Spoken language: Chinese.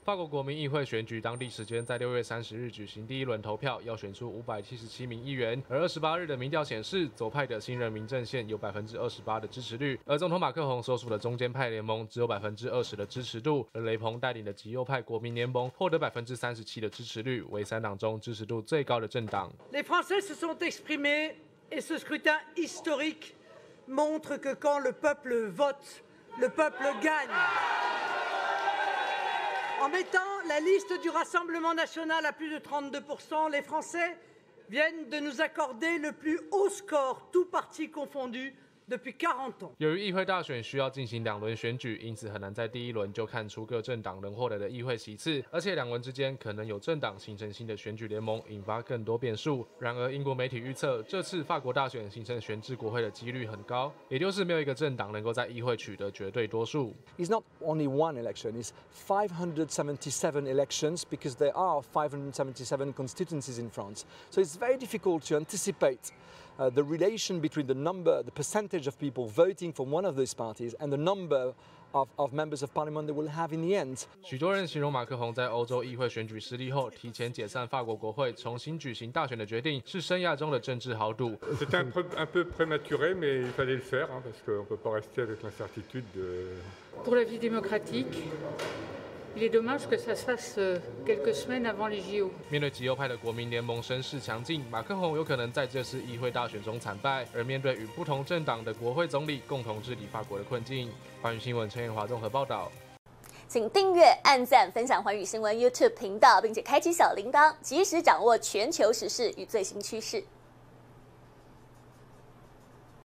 法国国民议会选举当地时间在6月30日举行第一轮投票，要选出577名议员。而28日的民调显示，左派的新人民阵线有28%的支持率，而总统马克宏所属的中间派联盟只有20%的支持度。而雷朋带领的极右派国民联盟获得37%的支持率，为3党中支持度最高的政党。 Les Français se sont exprimés et ce scrutin historique montre que quand le peuple vote, le peuple gagne. En mettant la liste du Rassemblement national à plus de 32%, les Français viennent de nous accorder le plus haut score, tous partis confondus, depuis 40 ans. 由于议会大选需要进行2轮选举，因此很难在第一轮就看出各政党能获得的议会席次，而且2轮之间可能有政党形成新的选举联盟，引发更多变数。然而，英国媒体预测，这次法国大选形成悬置国会的几率很高，也就是没有一个政党能够在议会取得绝对多数。 It's not only one election; it's 577 elections because there are 577 constituencies in France. So it's very difficult to anticipate the relation between the percentage of people voting for one of those parties and the number of members of parliament they will have in the end. 许多人形容马克宏在欧洲议会选举失利后，提前解散法国国会，重新举行大选的决定，是生涯中的政治豪赌。 C'était un peu prématuré, mais il fallait le faire parce qu'on ne peut pas rester avec l'incertitude de. Pour la vie démocratique. Il est dommage que ça se fasse quelques semaines avant les JO. 面对极右派的国民联盟声势强劲，马克宏有可能在这次议会大选中惨败。而面对与不同政党的国会总理共同治理法国的困境，寰宇新闻陈彦华综合报道。 请订阅、按赞、分享寰宇新闻 YouTube 频道，并且开启小铃铛，及时掌握全球时事与最新趋势。